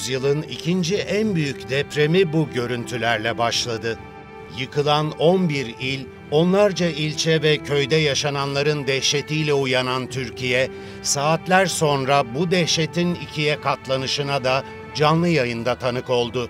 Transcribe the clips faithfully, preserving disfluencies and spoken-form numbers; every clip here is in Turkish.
yüzyılın ikinci en büyük depremi bu görüntülerle başladı. Yıkılan on bir il, onlarca ilçe ve köyde yaşananların dehşetiyle uyanan Türkiye, saatler sonra bu dehşetin ikiye katlanışına da canlı yayında tanık oldu.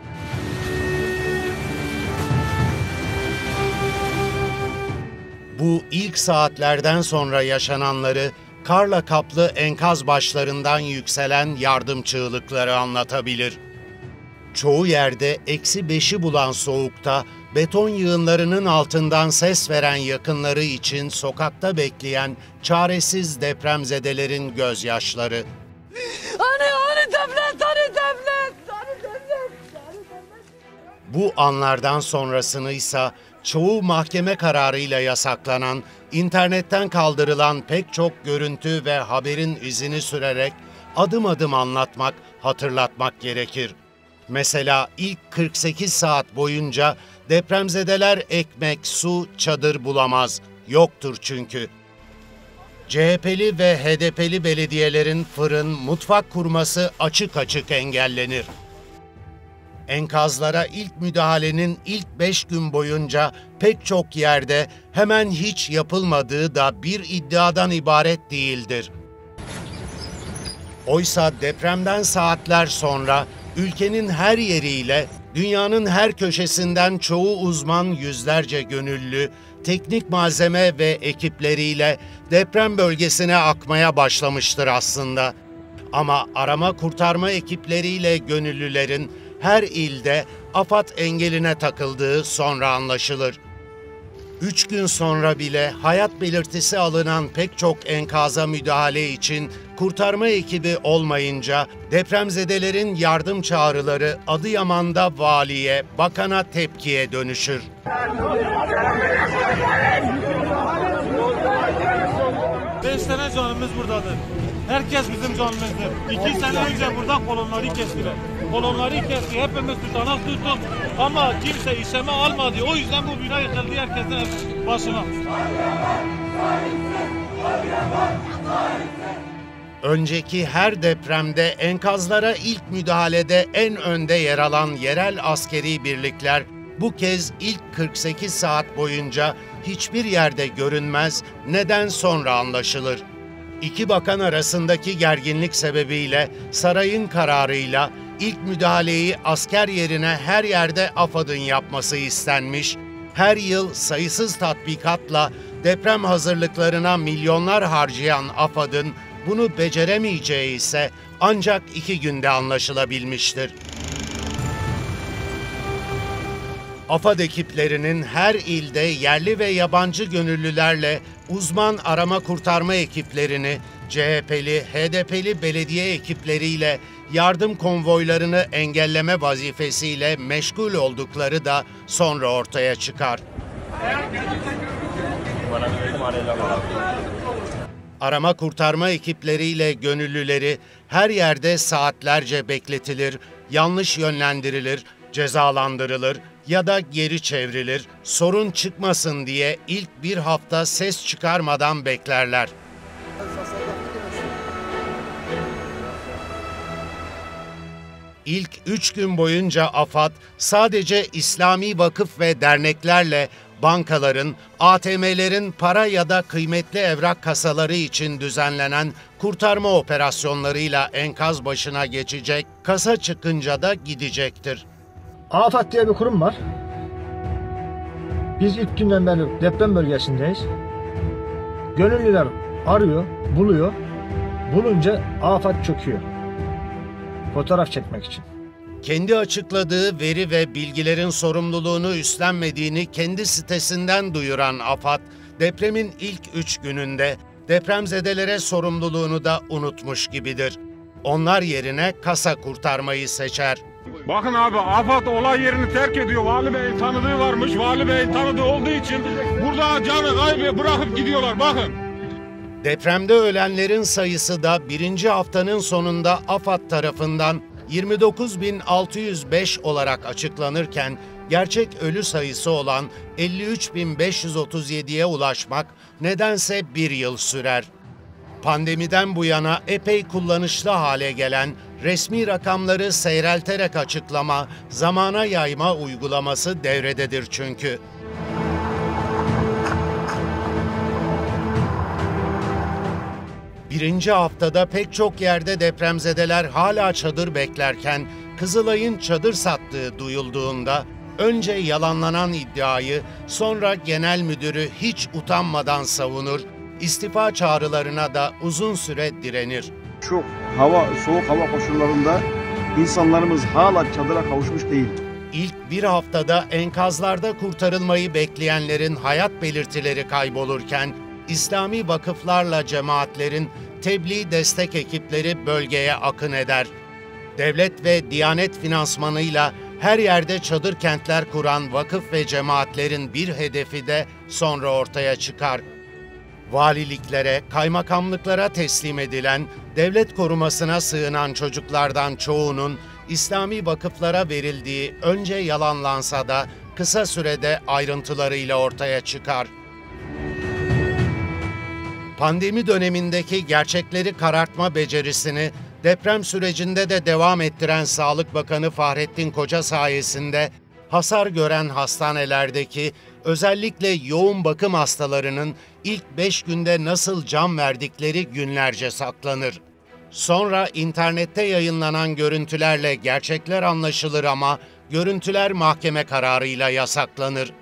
Bu ilk saatlerden sonra yaşananları karla kaplı enkaz başlarından yükselen yardım çığlıkları anlatabilir. Çoğu yerde eksi beşi bulan soğukta beton yığınlarının altından ses veren yakınları için sokakta bekleyen çaresiz depremzedelerin gözyaşları. Hani hani devlet, hani devlet, hani devlet, hani devlet. Bu anlardan sonrasını ise çoğu mahkeme kararıyla yasaklanan, internetten kaldırılan pek çok görüntü ve haberin izini sürerek adım adım anlatmak, hatırlatmak gerekir. Mesela ilk kırk sekiz saat boyunca depremzedeler ekmek, su, çadır bulamaz. Yoktur çünkü. C H P'li ve H D P'li belediyelerin fırın, mutfak kurması açık açık engellenir. Enkazlara ilk müdahalenin ilk beş gün boyunca pek çok yerde hemen hiç yapılmadığı da bir iddiadan ibaret değildir. Oysa depremden saatler sonra ülkenin her yeriyle, dünyanın her köşesinden çoğu uzman, yüzlerce gönüllü, teknik malzeme ve ekipleriyle deprem bölgesine akmaya başlamıştır aslında. Ama arama kurtarma ekipleriyle gönüllülerin her ilde AFAD engeline takıldığı sonra anlaşılır. Üç gün sonra bile hayat belirtisi alınan pek çok enkaza müdahale için kurtarma ekibi olmayınca depremzedelerin yardım çağrıları Adıyaman'da valiye, bakana tepkiye dönüşür. Beş sene canımız buradadır. Herkes bizim canımızdır. İki sene önce burada kolonları kestiler. Kolonları kesti, hepimiz tutanak tuttuk ama kimse işleme almadı. O yüzden bu bina yıkıldı herkesin başına. Önceki her depremde enkazlara ilk müdahalede en önde yer alan yerel askeri birlikler bu kez ilk kırk sekiz saat boyunca hiçbir yerde görünmez, neden sonra anlaşılır. İki bakan arasındaki gerginlik sebebiyle sarayın kararıyla ilk müdahaleyi asker yerine her yerde AFAD'ın yapması istenmiş, her yıl sayısız tatbikatla deprem hazırlıklarına milyonlar harcayan AFAD'ın bunu beceremeyeceği ise ancak iki günde anlaşılabilmiştir. AFAD ekiplerinin her ilde yerli ve yabancı gönüllülerle uzman arama kurtarma ekiplerini, C H P'li, H D P'li belediye ekipleriyle yardım konvoylarını engelleme vazifesiyle meşgul oldukları da sonra ortaya çıkar. Arama kurtarma ekipleriyle gönüllüleri her yerde saatlerce bekletilir, yanlış yönlendirilir, cezalandırılır ya da geri çevrilir, sorun çıkmasın diye ilk bir hafta ses çıkarmadan beklerler. İlk üç gün boyunca AFAD sadece İslami vakıf ve derneklerle bankaların, A T M'lerin para ya da kıymetli evrak kasaları için düzenlenen kurtarma operasyonlarıyla enkaz başına geçecek, kasa çıkınca da gidecektir. AFAD diye bir kurum var. Biz ilk günden beri deprem bölgesindeyiz. Gönüllüler arıyor, buluyor. Bulunca AFAD çöküyor. Fotoğraf çekmek için. Kendi açıkladığı veri ve bilgilerin sorumluluğunu üstlenmediğini kendi sitesinden duyuran AFAD, depremin ilk üç gününde depremzedelere sorumluluğunu da unutmuş gibidir. Onlar yerine kasa kurtarmayı seçer. Bakın abi, AFAD olay yerini terk ediyor. Vali Bey'in tanıdığı varmış. Vali Bey'in tanıdığı olduğu için burada canı kaybı bırakıp gidiyorlar. Bakın. Depremde ölenlerin sayısı da birinci haftanın sonunda AFAD tarafından yirmi dokuz bin altı yüz beş olarak açıklanırken gerçek ölü sayısı olan elli üç bin beş yüz otuz yediye ulaşmak nedense bir yıl sürer. Pandemiden bu yana epey kullanışlı hale gelen Resmi rakamları seyrelterek açıklama, zamana yayma uygulaması devrededir çünkü. Birinci haftada pek çok yerde depremzedeler hala çadır beklerken Kızılay'ın çadır sattığı duyulduğunda önce yalanlanan iddiayı, sonra genel müdürü hiç utanmadan savunur, istifa çağrılarına da uzun süre direnir. Şu hava, soğuk hava koşullarında insanlarımız hala çadıra kavuşmuş değil. İlk bir haftada enkazlarda kurtarılmayı bekleyenlerin hayat belirtileri kaybolurken, İslami vakıflarla cemaatlerin tebliğ destek ekipleri bölgeye akın eder. Devlet ve Diyanet finansmanıyla her yerde çadır kentler kuran vakıf ve cemaatlerin bir hedefi de sonra ortaya çıkar. Valiliklere, kaymakamlıklara teslim edilen, devlet korumasına sığınan çocuklardan çoğunun İslami vakıflara verildiği önce yalanlansa da kısa sürede ayrıntılarıyla ortaya çıkar. Pandemi dönemindeki gerçekleri karartma becerisini deprem sürecinde de devam ettiren Sağlık Bakanı Fahrettin Koca sayesinde hasar gören hastanelerdeki özellikle yoğun bakım hastalarının ilk beş günde nasıl can verdikleri günlerce saklanır. Sonra internette yayınlanan görüntülerle gerçekler anlaşılır ama görüntüler mahkeme kararıyla yasaklanır.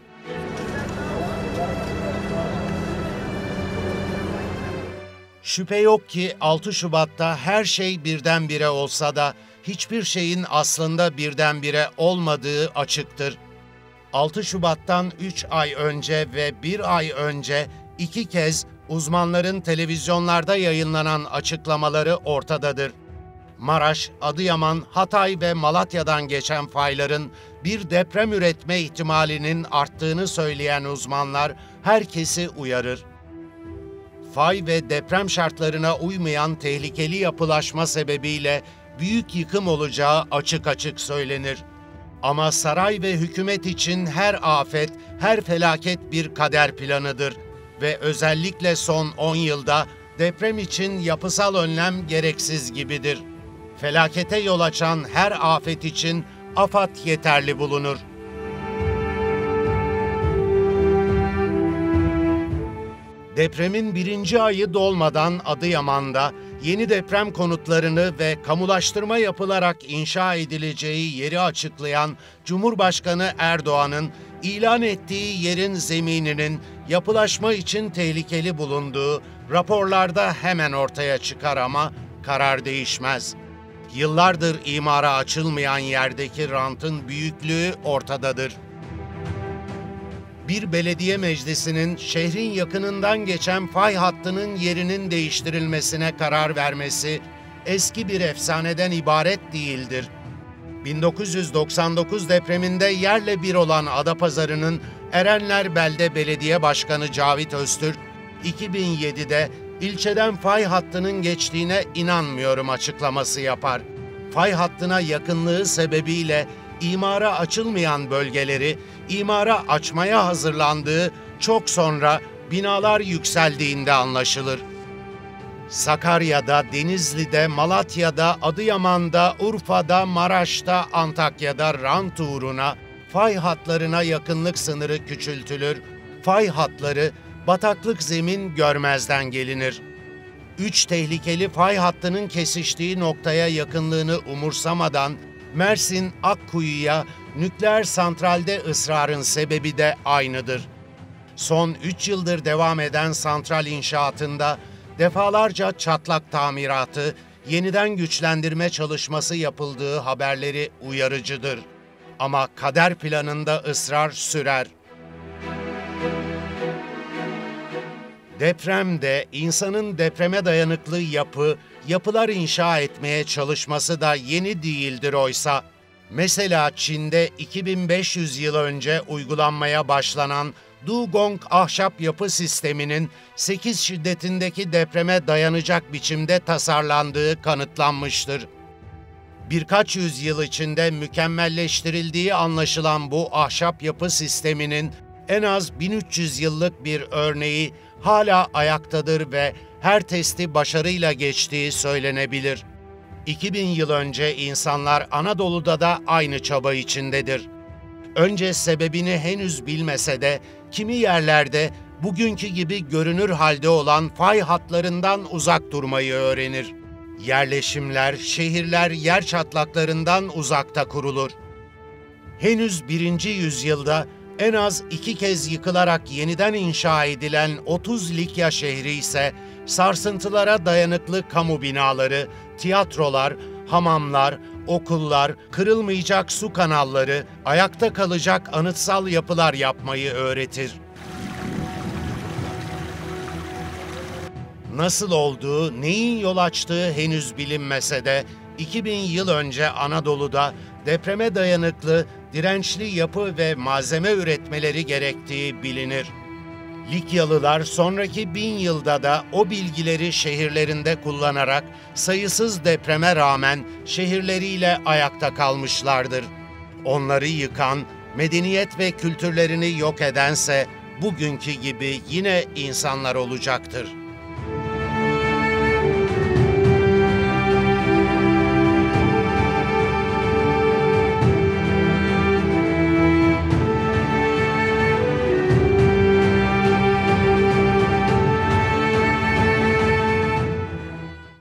Şüphe yok ki altı Şubat'ta her şey birdenbire olsa da hiçbir şeyin aslında birdenbire olmadığı açıktır. altı Şubat'tan üç ay önce ve bir ay önce iki kez uzmanların televizyonlarda yayınlanan açıklamaları ortadadır. Maraş, Adıyaman, Hatay ve Malatya'dan geçen fayların bir deprem üretme ihtimalinin arttığını söyleyen uzmanlar herkesi uyarır. Fay ve deprem şartlarına uymayan tehlikeli yapılaşma sebebiyle büyük yıkım olacağı açık açık söylenir. Ama saray ve hükümet için her afet, her felaket bir kader planıdır ve özellikle son on yılda deprem için yapısal önlem gereksiz gibidir. Felakete yol açan her afet için AFAD yeterli bulunur. Depremin birinci ayı dolmadan Adıyaman'da yeni deprem konutlarını ve kamulaştırma yapılarak inşa edileceği yeri açıklayan Cumhurbaşkanı Erdoğan'ın ilan ettiği yerin zemininin yapılaşma için tehlikeli bulunduğu raporlarda hemen ortaya çıkar ama karar değişmez. Yıllardır imara açılmayan yerdeki rantın büyüklüğü ortadadır. Bir belediye meclisinin şehrin yakınından geçen fay hattının yerinin değiştirilmesine karar vermesi eski bir efsaneden ibaret değildir. bin dokuz yüz doksan dokuz depreminde yerle bir olan Adapazarı'nın Erenler Belde Belediye Başkanı Cavit Öztürk, iki bin yedide ilçeden fay hattının geçtiğine inanmıyorum açıklaması yapar. Fay hattına yakınlığı sebebiyle imara açılmayan bölgeleri imara açmaya hazırlandığı çok sonra binalar yükseldiğinde anlaşılır. Sakarya'da, Denizli'de, Malatya'da, Adıyaman'da, Urfa'da, Maraş'ta, Antakya'da rant uğruna fay hatlarına yakınlık sınırı küçültülür, fay hatları bataklık zemin görmezden gelinir. Üç tehlikeli fay hattının kesiştiği noktaya yakınlığını umursamadan Mersin Akkuyu'ya nükleer santralde ısrarın sebebi de aynıdır. Son üç yıldır devam eden santral inşaatında defalarca çatlak tamiratı, yeniden güçlendirme çalışması yapıldığı haberleri uyarıcıdır. Ama kader planında ısrar sürer. Depremde insanın depreme dayanıklı yapı, yapılar inşa etmeye çalışması da yeni değildir oysa. Mesela Çin'de iki bin beş yüz yıl önce uygulanmaya başlanan Dugong ahşap yapı sisteminin sekiz şiddetindeki depreme dayanacak biçimde tasarlandığı kanıtlanmıştır. Birkaç yüzyıl içinde mükemmelleştirildiği anlaşılan bu ahşap yapı sisteminin en az bin üç yüz yıllık bir örneği hala ayaktadır ve her testi başarıyla geçtiği söylenebilir. iki bin yıl önce insanlar Anadolu'da da aynı çaba içindedir. Önce sebebini henüz bilmese de kimi yerlerde bugünkü gibi görünür halde olan fay hatlarından uzak durmayı öğrenir. Yerleşimler, şehirler yer çatlaklarından uzakta kurulur. Henüz birinci yüzyılda en az iki kez yıkılarak yeniden inşa edilen otuz Likya şehri ise sarsıntılara dayanıklı kamu binaları, tiyatrolar, hamamlar, okullar, kırılmayacak su kanalları, ayakta kalacak anıtsal yapılar yapmayı öğretir. Nasıl olduğu, neyin yol açtığı henüz bilinmese de iki bin yıl önce Anadolu'da depreme dayanıklı, dirençli yapı ve malzeme üretmeleri gerektiği bilinir. Likyalılar sonraki bin yılda da o bilgileri şehirlerinde kullanarak sayısız depreme rağmen şehirleriyle ayakta kalmışlardır. Onları yıkan, medeniyet ve kültürlerini yok edense bugünkü gibi yine insanlar olacaktır.